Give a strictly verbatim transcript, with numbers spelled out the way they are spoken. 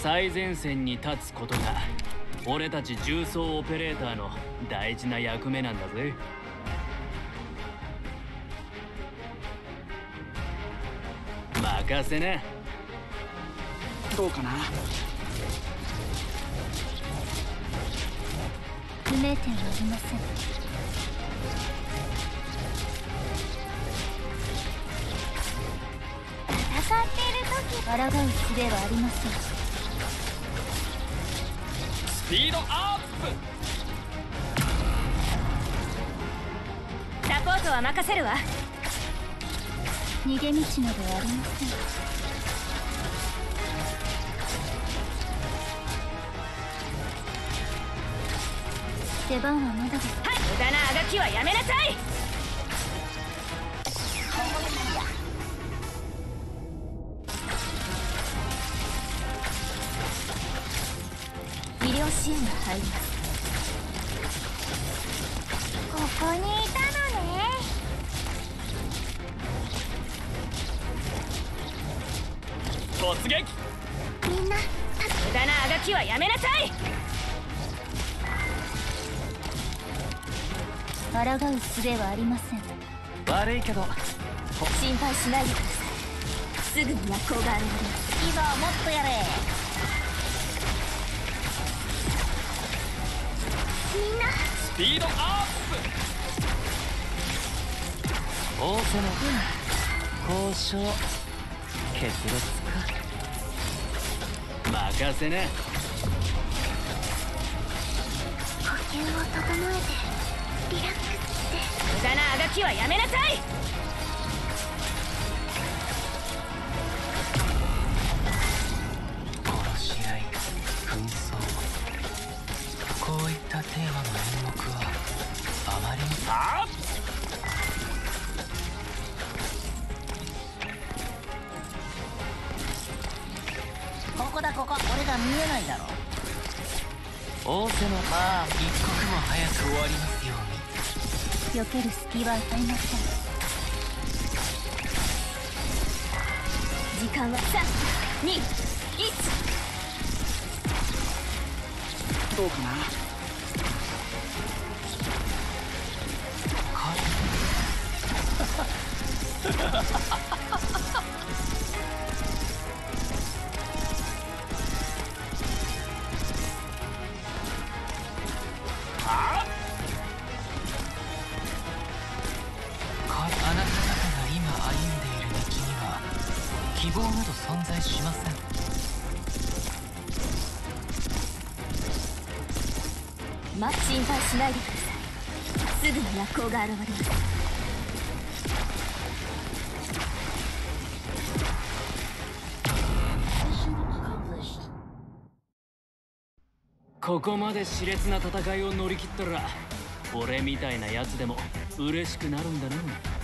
最前線に立つことが俺たち重装オペレーターの大事な役目なんだぜ。任せな。 どうかな。 不明点はありません。戦っている時抗う術はありません。 スピードアップ。サポートは任せるわ。逃げ道などありません。出番はまだです。はい、無駄なあがきはやめなさい。医療支援が入ります。ここにいたのね。 突撃。 みんな無駄なあがきはやめなさい。抗う術はありません。 悪いけど心配しないでください。すぐに薬効が現れます。今はもっとやれ。みんなスピードアップ。仰せの分交渉決裂か。任せな。 呼吸を整えてリラックスして。無駄なあがきはやめなさい。 殺し合い、紛争、こういったテーマの演目はあまりに。あっ、 ここだここ。俺が見えないだろ。 仰せのまあ一刻も早く終わりますように。 避ける隙は与えません。時間はさん、に、いち。 どうかな。 あなた方が今歩んでいる道には希望など存在しません。 ま、心配しないでください。すぐに薬効が現れます。 ここまで熾烈な戦いを乗り切ったら俺みたいなやつでも嬉しくなるんだな。